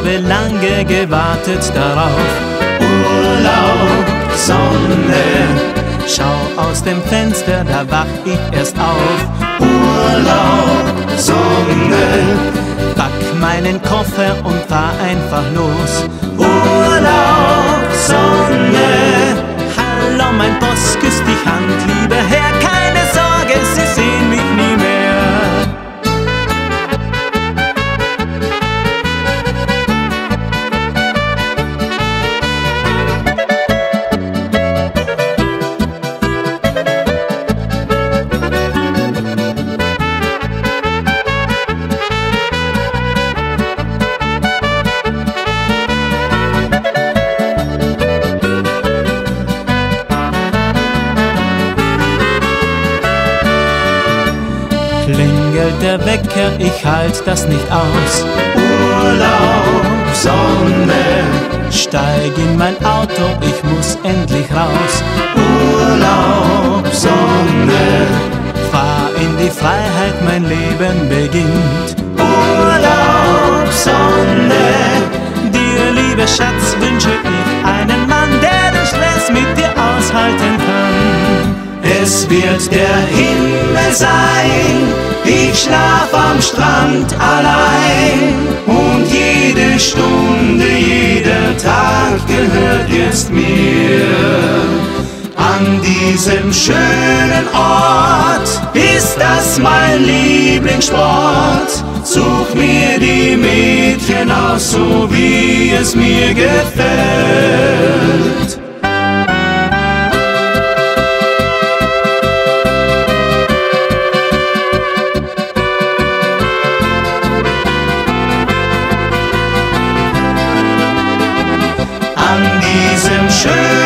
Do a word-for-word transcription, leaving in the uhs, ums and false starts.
habe lange gewartet darauf. Urlaub, Sonne, schau aus dem Fenster, da wach ich erst auf. Urlaub, Sonne, pack meinen Koffer und fahr einfach los. Urlaub, Sonne, hallo mein Boss, küss dich Hand, lieber Herr, keine Sorge, Sie sehen mich nie mehr. Klingelt der Wecker, ich halt das nicht aus. Urlaub, Sonne, steig in mein Auto, ich muss endlich raus. Urlaub, Sonne, fahr in die Freiheit, mein Leben beginnt. Urlaub, Sonne, dir, lieber Schatz, wünsche ich einen Mann, der den Stress mit dir aushalten kann. Es wird der Himmel sein, ich schlaf am Strand allein. Und jede Stunde, jeder Tag gehört jetzt mir. An diesem schönen Ort ist das mein Lieblingssport. Such mir die Mädchen aus, so wie es mir gefällt. An diesem schönen